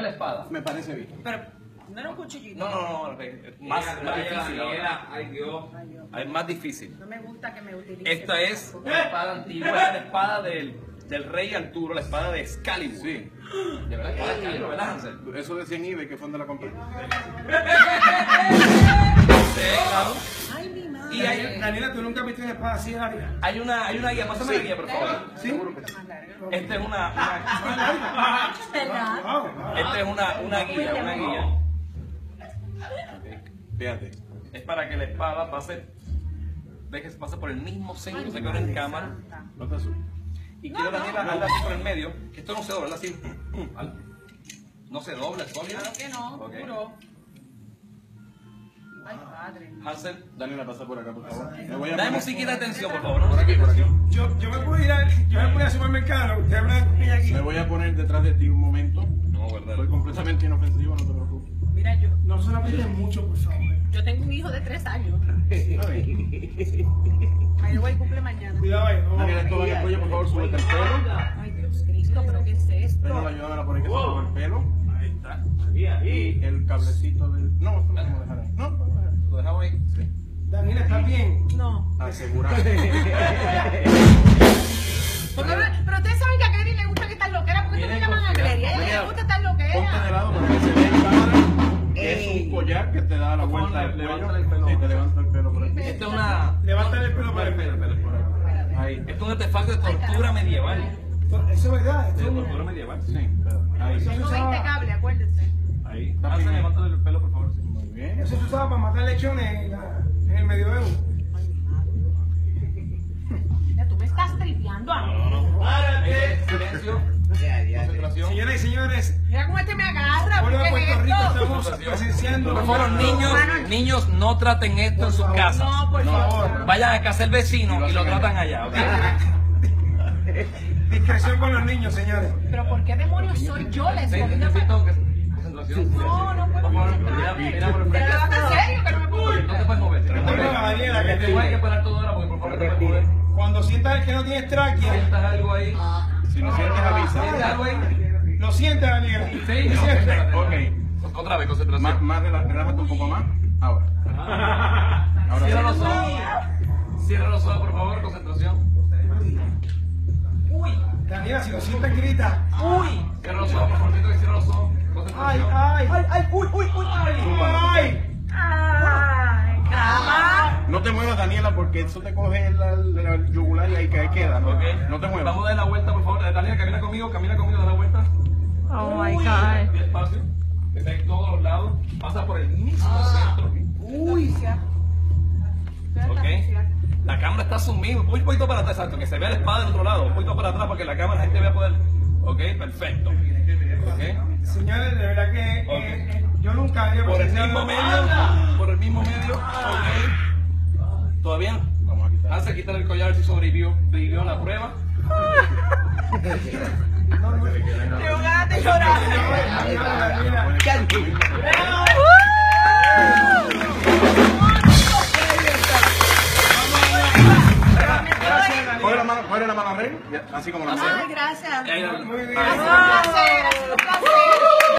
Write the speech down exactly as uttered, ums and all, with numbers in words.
la espada. Me parece bien. Pero no era un cuchillito. No, no, no, es más, más difícil. ahora. Ay, Dios. Ay, Dios. Es más difícil. No me gusta que me utilicen. Esta es una espada antigua, es la espada del, del rey Arturo, la espada de Excalibur. Sí. De verdad que es Excalibur, ¿verdad, Hansel? Eso decía en eBay que fue donde la compré. Sí, claro. Ay, mi madre. Y hay, Daniela, ¿tú nunca viste una espada así en la vida? hay una, hay una guía, pásame la guía, por favor. Sí. Esta es una, una ¿Verdad? Wow, wow. esta es una, una guía, una guía. Fíjate. Es para que la espada pase, ve que se pasa por el mismo centro, se queda en cámara. No te asustes. Y quiero, Daniela, hazla así por el medio, que esto no se dobla, hazla así. Hazla. No se dobla, es sólido. Claro que no, Ok. juro. Ay, padre. Hansel, Daniela, pasa por acá, por favor. Me voy a dame poner- musiquita de atención, por favor. ¿no? Por aquí, por aquí. Yo, yo me puedo ir al, yo me puedo ir al supermercado, usted habla de comida aquí. Me voy a poner detrás de ti un momento. No, verdad. Soy completamente inofensivo, no te preocupes. Mira, yo, No se la piden mucho, por favor. yo tengo un hijo de tres años. A Ay, güey, cumple mañana. Cuidado ahí, no. Daniela, esto va en el cuello, por favor, súbete el pelo. Ay, Dios Cristo, ¿pero qué es esto? Venga, ayúdame a poner que se suba el pelo. Ahí está. Y el cablecito del... No, esto lo vamos a dejar ahí. No, vamos a dejar. ¿Lo dejamos ahí? Sí. Daniela, ¿estás bien? No. Asegurado. Porque, pero ustedes saben que a Gary le gusta que estas loqueras. ¿Por qué no me Miren, llaman a Gary? A ella Mira, le gusta estas Ponte de loqueras. lado para que se vea en cámara que es un collar que te da la Por favor, vuelta del levántale el cuello. pelo. Sí, te levanta el pelo por aquí. Esta es una... Levántale el pelo para el Espera, pelo. espera, espera. Ahí. Esto es un artefacto de tortura medieval. Eso es verdad. De Esto es tortura medieval. Sí, ahí. Eso se Tengo veinte usaba, cables, acuérdense. Ahí. Está Hansel, bien. levántale el pelo, por favor. sí. Muy bien. eso se usaba para matar lechones en, la- en el medioevo. Ya, tú me estás tripeando a mí. Eh, Silencio. Concentración. Señoras y señores, Mira cómo este me agarra. vuelvo a ¿Qué Puerto es Rico, esto? estamos presenciando. Por favor, niños, niños, no traten esto en sus casas. No, por favor. Vayan a casa del vecino y lo tratan allá, ¿ok? Discreción con los niños, señores. Pero ¿por qué demonios soy yo la Sí, escogida necesito para... concentración. No, no puedo. Por favor, mira, mira por el Pero frente. lo hago en serio, que no me puedo. No te puedes mover. Recuerda, Daniela, que Te te- hay que parar todo ahora porque por favor no te puedes mover. Cuando sientas que no tienes tráquea, Sientas algo ahí. Si no sientes, Sientas avisa. algo ahí. lo sientes, Daniela. Sí, Lo no, sientes. espérate. Ok. Otra vez, Más, concentración. más rela- relájate un poco más. Ahora. Ahora Cierra sí. los ojos. Cierra los ojos, por favor, concentración. Uy. Daniela, si lo sientes, grita. Uy. Cierra los ojos, por favor, que cierra los ojos. Ay, Concentración. ay, ay, ay, uy, uy, uy. ay. Ay, cama. No te muevas, Daniela, porque eso te coge la, la yugular y ahí que queda. ¿no? Ok. No te muevas. Vamos a dar la vuelta, por favor. Daniela, camina conmigo, camina conmigo, da la vuelta. Oh my Uy, God. Despacio. Está en todos los lados. Pasa por el mismo centro. Uy, Ok. La cámara está sumida. Un poquito para atrás, exacto. Que se vea la espada del otro lado. Un poquito para atrás para que la cámara la gente vea poder. Ok, perfecto. Ok. Señores, de verdad que eh, Ok. eh, yo nunca había Por el presenciado- mismo medio. Por el mismo medio. Ok. ¿Todo bien? Vamos a quitar. Hace quitar el collar si sobrevivió vivió la prueba. tengo ganas de llorar. Daniela, Coge la mano, coge la mano a Rey, así como la Ay, gracias. Ahí, muy bien. Un placer, un placer.